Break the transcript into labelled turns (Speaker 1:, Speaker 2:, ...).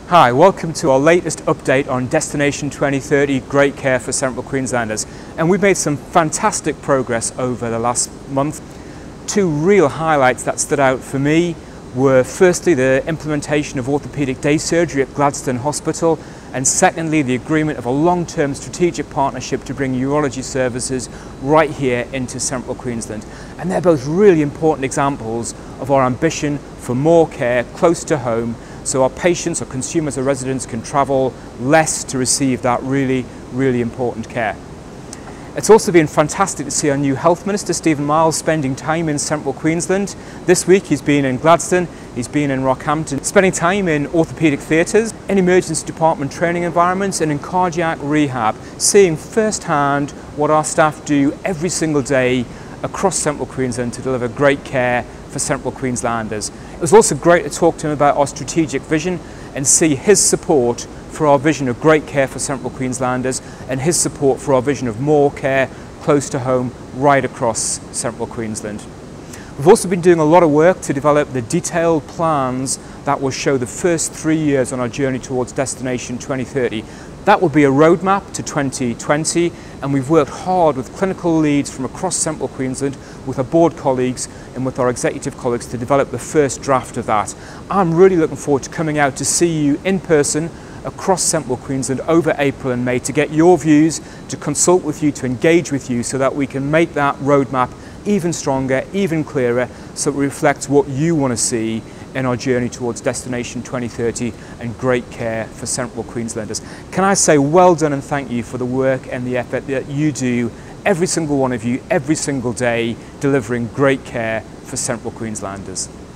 Speaker 1: Hi, welcome to our latest update on Destination 2030 Great Care for Central Queenslanders. And we've made some fantastic progress over the last month. Two real highlights that stood out for me were firstly the implementation of orthopaedic day surgery at Gladstone Hospital, and secondly the agreement of a long-term strategic partnership to bring urology services right here into Central Queensland. And they're both really important examples of our ambition for more care close to home, so our patients or consumers or residents can travel less to receive that really important care. It's also been fantastic to see our new Health Minister, Stephen Miles, spending time in Central Queensland. This week he's been in Gladstone, he's been in Rockhampton, spending time in orthopaedic theatres, in emergency department training environments and in cardiac rehab, seeing firsthand what our staff do every single day across Central Queensland to deliver great care for Central Queenslanders. It was also great to talk to him about our strategic vision and see his support for our vision of great care for Central Queenslanders and his support for our vision of more care close to home right across Central Queensland. We've also been doing a lot of work to develop the detailed plans that will show the first 3 years on our journey towards Destination 2030. That will be a roadmap to 2020, and we've worked hard with clinical leads from across Central Queensland, with our board colleagues and with our executive colleagues to develop the first draft of that. I'm really looking forward to coming out to see you in person across Central Queensland over April and May to get your views, to consult with you, to engage with you so that we can make that roadmap even stronger, even clearer, so it reflects what you want to see in our journey towards Destination 2030 and great care for Central Queenslanders. Can I say well done and thank you for the work and the effort that you do, every single one of you, every single day, delivering great care for Central Queenslanders.